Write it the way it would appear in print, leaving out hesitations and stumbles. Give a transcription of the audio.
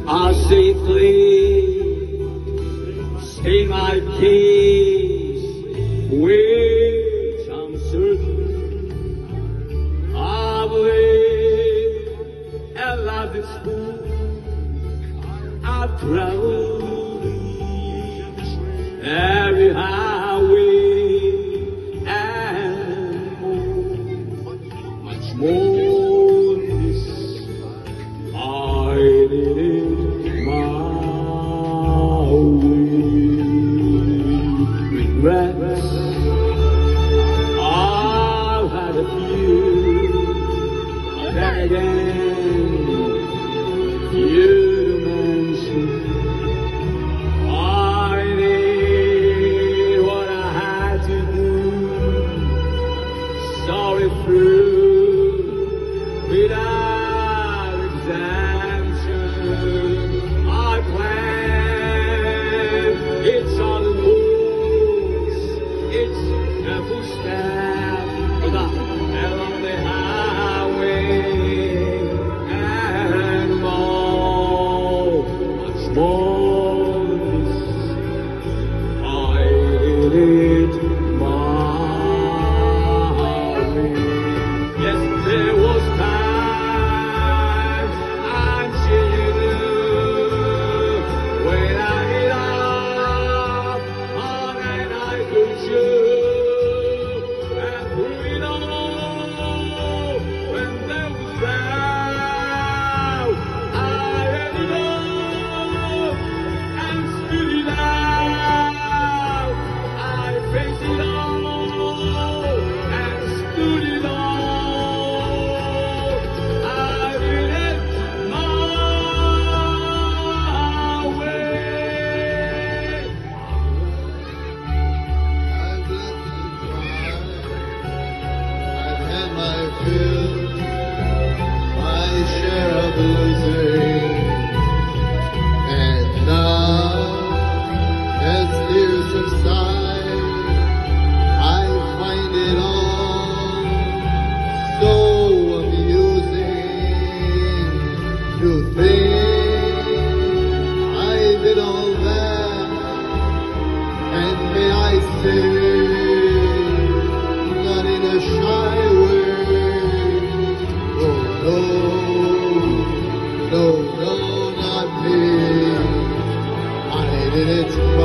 I'll safely stay my case, which I'm certain I believe at life is full. I've traveled every highway and more, much more than this. I did it my way. Regrets, I've had a few, but then again, you mentioned I did what I had to do, saw it through without exemption. I planned, it's on the books, it's a footstep along the highway and more, much more than this. I did it my way. Yes, there was times I'm sure you knew when I hit up on an I could shoot and through it all when there was doubt I let it up and stood it out. I faced it all and stood it all. I did it my way. I've lived to cry. I've had my fill, my share of losing. And now, as tears subside, I find it all so amusing to think I did all that. And may I say, not in a shy way, oh no, no, no, not me. I did it